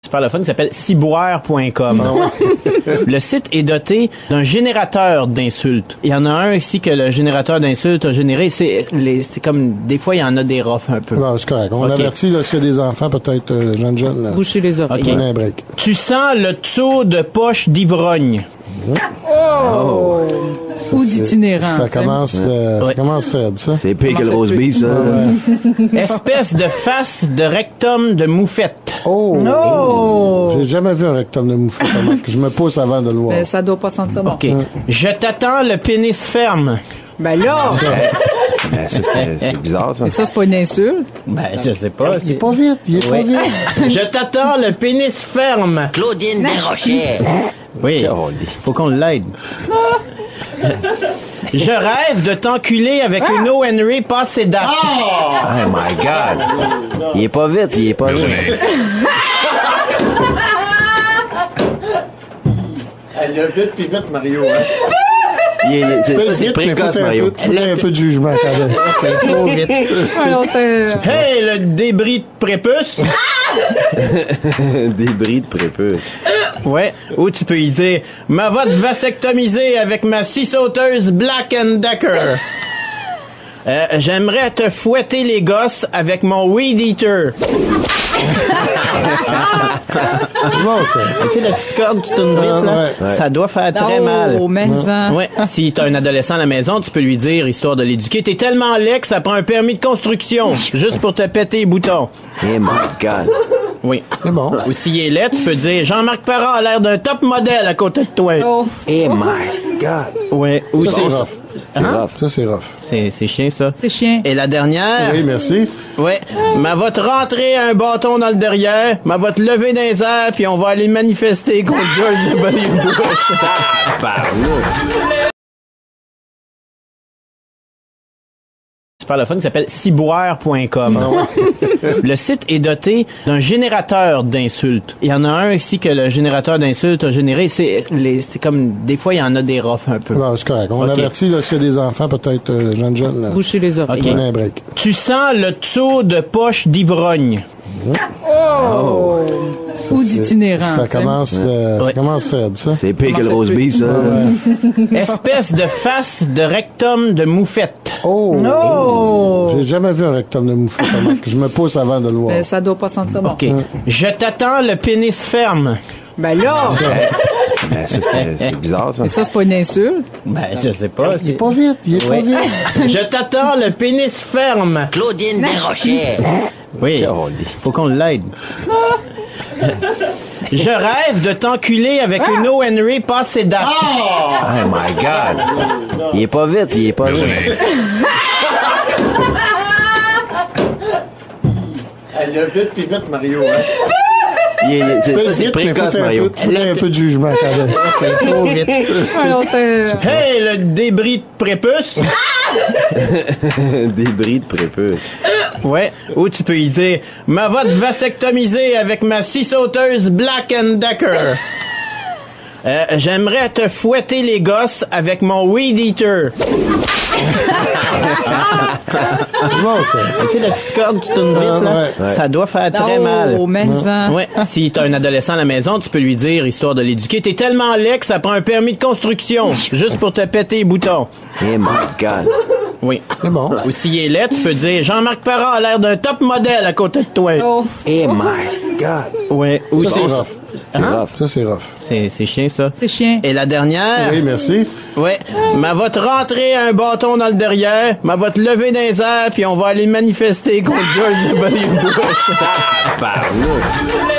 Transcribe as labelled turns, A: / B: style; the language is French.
A: super le fun qui s'appelle ciboire.com. Le site est doté d'un générateur d'insultes. Il y en a un ici que le générateur d'insultes a généré. C'est comme, des fois, il y en a des roughs un peu.
B: Bon, c'est correct. On avertit, là, s'il y a des enfants, peut-être jeunes.
C: Boucher les oreilles.
A: Okay.
B: Un break.
A: Tu sens le taux de poche d'ivrogne.
C: Oh! Ou d'itinérant.
B: Ça commence raide, ça.
D: C'est pire que le roast beef, ça.
A: Espèce de face de rectum de moufette.
B: Oh!
C: Oh!
B: J'ai jamais vu un rectum de moufette. Je me pousse avant de le voir.
C: Mais ça doit pas sentir bon.
A: OK. Je t'attends, le pénis ferme.
C: Ben là!
D: Ben, ça, c'est bizarre, ça.
C: Et ça, c'est pas une insulte?
A: Ben, je sais pas.
B: Il est pas vite, pas vite.
A: Je t'attends, le pénis ferme.
E: Claudine Desrochers.
A: Oui, faut qu'on l'aide. Je rêve de t'enculer avec une O. Henry passée date.
D: Oh my God. Il est pas vite.
B: Il y a vite pis vite, Mario.
D: C'est précoce, Mario.
B: Un peu de jugement, quand même.
A: C'est trop vite. Hey, le débris de prépuce.
D: Débris de prépuce.
A: Ouais. Ou tu peux y dire, ma vote vasectomisée avec ma scie sauteuse Black & Decker. J'aimerais te fouetter les gosses avec mon Weed Eater.
B: Bon, ça.
A: Tu sais, la petite corde qui tourne vite, là,
D: ouais.
A: ça doit faire très mal.
C: Oh, mais-en.
A: Ouais. Si t'as un adolescent à la maison, tu peux lui dire, histoire de l'éduquer, t'es tellement laid que ça prend un permis de construction, juste pour te péter les boutons.
D: Oh my God.
A: Oui.
B: C'est bon.
A: Ou s'il est laid, tu peux dire, Jean-Marc Parent a l'air d'un top modèle à côté de toi.
C: Oh.
D: Oh my God.
A: Ouais. Ou
B: Ça, c'est rough. Ça, c'est rough.
A: C'est chiant, ça.
C: C'est chien.
A: Et la dernière.
B: Oui, merci.
A: Ouais. Ma va te rentrer un bâton dans le derrière, ma va te lever dans les airs, puis on va aller manifester contre George W. Bush. Super le fun qui s'appelle ciboire.com. Le site est doté d'un générateur d'insultes. Il y en a un ici que le générateur d'insultes a généré. C'est comme, des fois, il y en a des roughs un peu.
B: Bon, c'est correct. On avertit, là, s'il y a des enfants, peut-être jeunes.
C: Boucher les oreilles.
A: OK.
B: Un break.
A: Tu sens le taux de poche d'ivrogne.
C: Oh! Ou d'itinérant.
B: Ça commence raide, ça.
D: C'est pire que le roast beef, ça.
A: Espèce de face de rectum de moufette.
B: Oh!
C: Oh!
B: J'ai jamais vu un rectum de moufette. Je me pousse avant de le voir.
C: Mais ça doit pas sentir bon.
A: OK. Je t'attends, le pénis ferme.
C: Ben là!
D: Ben, ça, c'est bizarre, ça.
C: Et ça, c'est pas une insulte?
A: Ben, je sais pas.
B: Il est pas vite, pas vite.
A: Je t'attends, le pénis ferme.
E: Claudine Desrochers.
A: Oui, faut qu'on l'aide. Je rêve de t'enculer avec une O. Henry passée date.
D: Oh my God. Il est pas vite.
B: Il y a vite pis vite, Mario.
D: C'est précoce, Mario.
B: Un peu de jugement, quand même.
A: C'est trop vite. Hey, le débris de prépuce.
D: Débris de prépuce.
A: Ouais. Ou tu peux y dire, ma vote vasectomisée avec ma scie sauteuse Black & Decker. J'aimerais te fouetter les gosses avec mon Weed Eater.
B: Bon, ça.
A: Tu sais, la petite corde qui tourne vite, là, ça doit faire très mal.
C: Oh, mais-en.
A: Ouais. Si t'as un adolescent à la maison, tu peux lui dire, histoire de l'éduquer, t'es tellement laid que ça prend un permis de construction, juste pour te péter les boutons.
D: Oh my God.
A: Oui.
B: C'est bon.
A: Ou s'il est laid, tu peux dire, Jean-Marc Parent a l'air d'un top modèle à côté de toi.
C: Oh.
D: Oh my God.
A: Ouais. Ou
B: Ça, c'est rough. Ça, c'est rough.
A: C'est chiant, ça.
C: C'est chien.
A: Et la dernière.
B: Oui, merci.
A: Ouais. Ma va te rentrer un bâton dans le derrière, ma va te lever dans les airs, puis on va aller manifester contre George W. Bush.
D: Tabarnak.